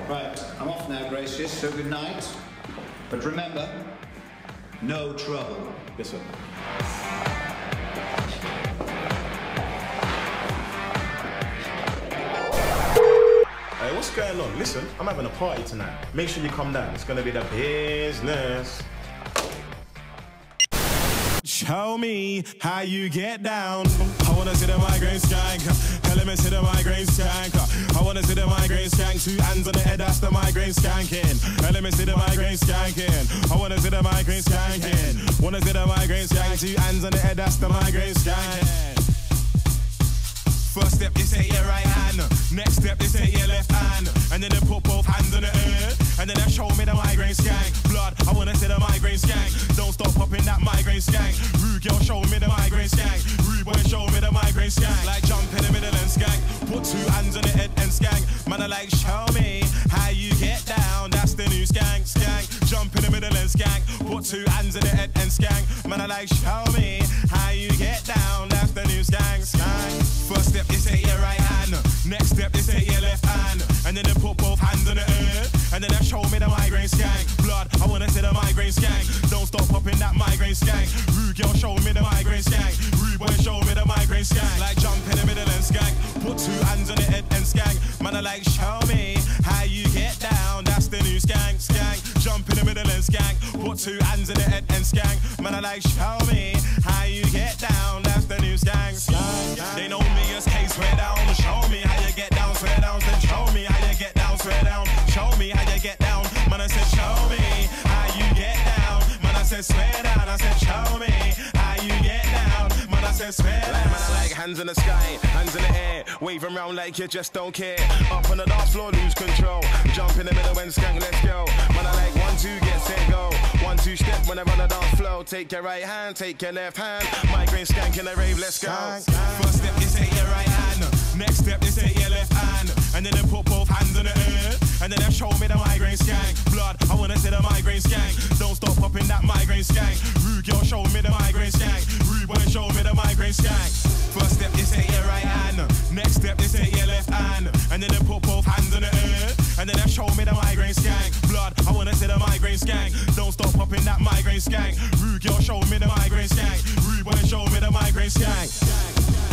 Right, I'm off now, Gracious, so good night. But remember, no trouble. Yes, sir. Hey, what's going on? Listen, I'm having a party tonight. Make sure you come down. It's gonna be the business. Show me how you get down. I wanna see the migraine skank. Let me see the migraine skank. I wanna see the migraine skank. 2 hands on the head, that's the migraine skanking. Let me see the migraine skanking. I wanna see the migraine skanking. Wanna see the migraine skank. 2 hands on the head, that's the migraine skanking. First step, you take your right hand. Next step, you take your left hand. And then they put both hands on the air. And then they show me the migraine skank. Blood, I wanna see the migraine skank. Don't stop popping that migraine skank. Rude girl, show me the migraine skank. Rude boy, show me the migraine skank. Like jump in the middle and skank. Put 2 hands on the head and skank. Man, I like, show me how you get down. That's the new skank, skank. Jump in the middle and skank. Put 2 hands on the head and skank. Man, I like, show me how you get down. That's the new skank, skank. First step, you take your right hand. Next step, you take your left hand. And then they put both hands on the air. And then they show me the migraine skank. Blood, I wanna see the migraine skank. Don't stop popping that migraine skank. Rude girl, show me the migraine skank. Rude boy, show me the migraine skank. Like jump in the middle and skank. Put 2 hands on the head and skank. Man, I like, show me how you get down. That's the new skank, skank. Jump in the middle and skank. Put 2 hands on the head and skank. Man, I like, show me how you get down. That's the new skank, skank. They know me as K, swear down. Show me how you get down, swear down. Then show me how you get down, swear down. Show me how you get down. Man, I said, show me how you get down. Man, I said, swear down. I said, show me how you get down. Man, I said, swear down. Man, I like hands in the sky, hands in the air, waving around like you just don't care. Up on the dance floor, lose control. Jump in the middle and skank, let's go. Man, I like 1, 2, get set, go. 1, 2 step when I run the dance floor. Take your right hand, take your left hand. Migraine skank in the rave, let's go. First step, you take your right hand. Next step, you take your left hand. And then they put both hands on the air. And then they show me the migraine skank. Blood, I wanna see the migraine skank. Don't stop popping that migraine skank. Rude girl, show me the migraine skank. Rude boy, show me the migraine skank. First step, you take your right hand. Next step, you take your left hand. And then they put both hands on the air. And then they show me the migraine skank. Blood, I wanna see the migraine skank. Don't stop popping that migraine skank. Rude girl, show me the migraine skank. Rude boy, show me the migraine skank.